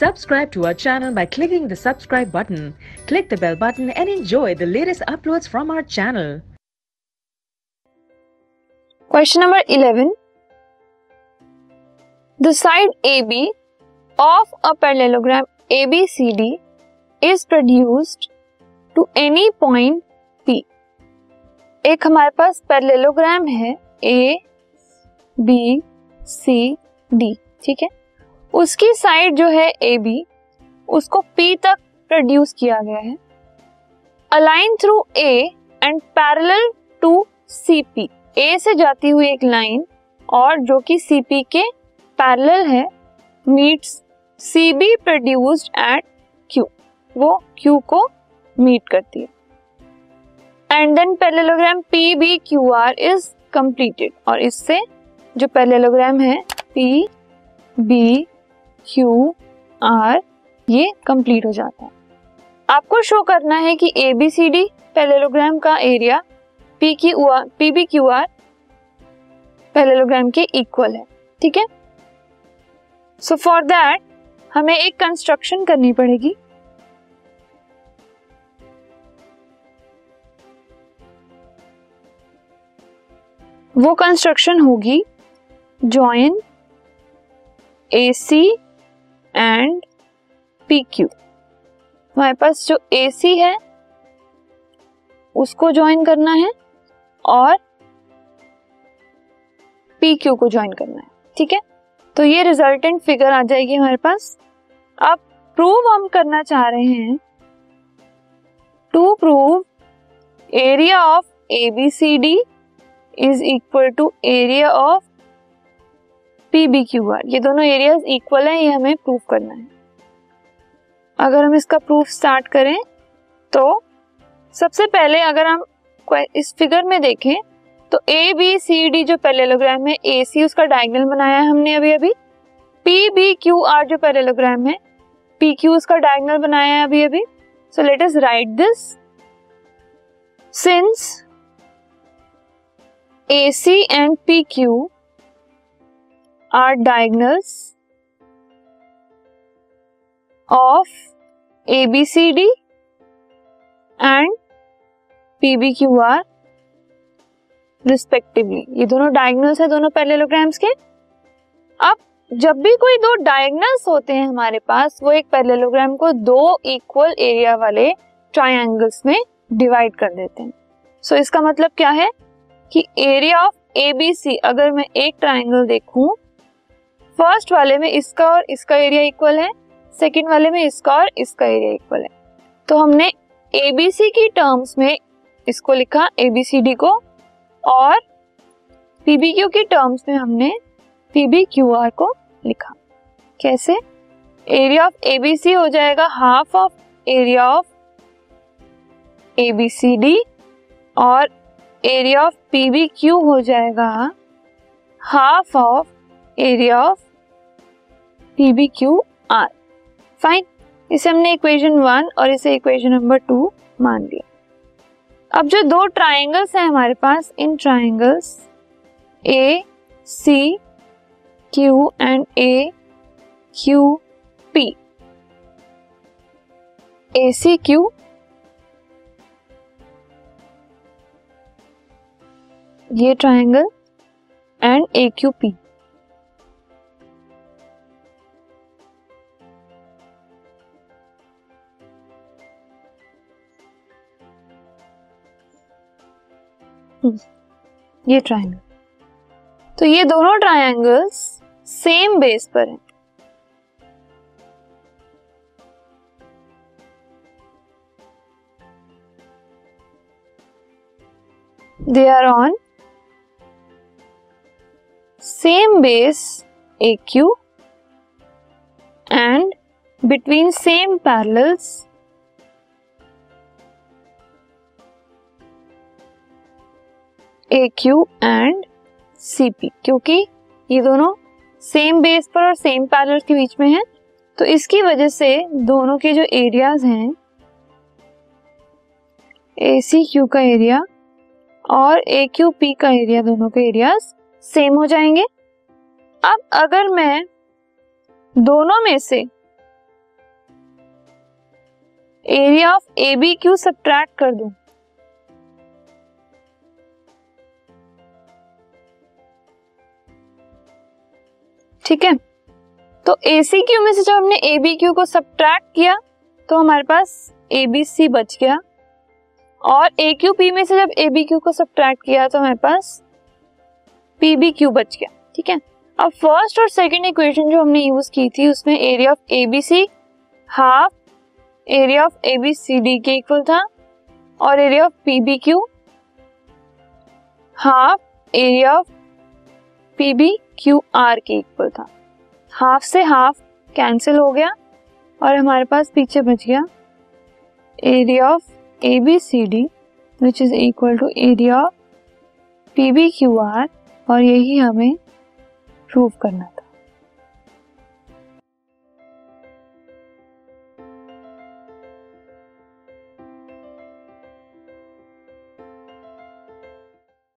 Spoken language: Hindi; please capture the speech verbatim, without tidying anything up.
Subscribe to our channel by clicking the subscribe button. Click the bell button and enjoy the latest uploads from our channel. Question number eleven. The side A B of a parallelogram A B C D is produced to any point P. एक हमारे पास पैरेललोग्राम है A, B, C, D, ठीक है. उसकी साइड जो है A B उसको P तक प्रोड्यूस किया गया है. A line through A and parallel to C P. A से जाती हुई एक लाइन और जो कि C P के पैरेलल है meets C B produced at Q. वो Q को मीट करती है. And then parallelogram P B Q R is completed. और इससे जो पैरेललोग्राम है P B Q R ये कंप्लीट हो जाता है. आपको शो करना है कि A B C D parallelogram का area P Q R P B Q R parallelogram के इक्वल है. ठीक है. सो फॉर दैट हमें एक कंस्ट्रक्शन करनी पड़ेगी. वो कंस्ट्रक्शन होगी join A C and P Q. हमारे पास जो A C है उसको ज्वाइन करना है और P Q को ज्वाइन करना है. ठीक है. तो ये रिजल्टेंट फिगर आ जाएगी हमारे पास. अब प्रूव हम करना चाह रहे हैं to prove area of A B C D is equal to area of P B Q R. ये दोनों एरियाज इक्वल है, ये हमें प्रूव करना है. अगर हम इसका प्रूफ स्टार्ट करें तो सबसे पहले अगर हम इस फिगर में देखें तो A B C D जो पैरेललोग्राम है A C उसका डायगोनल बनाया है हमने अभी अभी. P B Q R जो पैरेललोग्राम है P Q उसका डायगोनल बनाया है अभी अभी. So let us write this. Since A C and P Q are diagonals of A B C D and P B Q R respectively. ये दोनों डायगोनल्स है दोनों पैरेललोग्राम्स के. अब जब भी कोई दो डायगोनल्स होते हैं हमारे पास वो एक पैरेललोग्राम को दो इक्वल एरिया वाले ट्रायंगल्स में डिवाइड कर देते हैं. सो so, इसका मतलब क्या है कि area of A B C अगर मैं एक ट्रायंगल देखूं फर्स्ट वाले में इसका और इसका एरिया इक्वल है, सेकंड वाले में इसका और इसका एरिया इक्वल है. तो हमने A B C की टर्म्स में इसको लिखा A B C D को और P B Q की टर्म्स में हमने P B Q R को लिखा. कैसे? Area of A B C हो जाएगा half of area of A B C D और area of P B Q हो जाएगा half of area of P B Q R. Fine. इसे हमने इक्वेशन वन और इसे इक्वेशन नंबर टू मान लिया. अब जो दो ट्रायंगल्स हैं हमारे पास इन triangles A C Q and A Q P. A C Q ये triangle and A Q P. ये ट्रायंगल. तो ये दोनों ट्रायंगल्स सेम बेस पर हैं. They are on same base A Q and between same parallels A Q and C P. क्योंकि ये दोनों सेम बेस पर और सेम पैरेलल के बीच में हैं तो इसकी वजह से दोनों के जो एरियाज हैं A C Q का एरिया और A Q P का एरिया दोनों के एरियाज सेम हो जाएंगे. अब अगर मैं दोनों में से area of A B Q subtract कर दूं, ठीक है। तो ए सी क्यू में से जब हमने ए बी क्यू को सब्ट्रैक्ट किया तो हमारे पास ए बी सी बच गया, और ए क्यू पी में से जब ए बी क्यू को सब्ट्रैक्ट किया तो हमारे पास पी बी क्यू बच गया, ठीक है। अब फर्स्ट और सेकंड इक्वेशन जो हमने यूज की थी उसमें area of A B C half area of A B C D के इक्वल था, और area of P B Q half area of P B Q R के इक्वल था। हाफ से हाफ कैंसिल हो गया और हमारे पास पीछे बच गया area of A B C D which is equal to area of P B Q R, और यही हमें प्रूव करना था।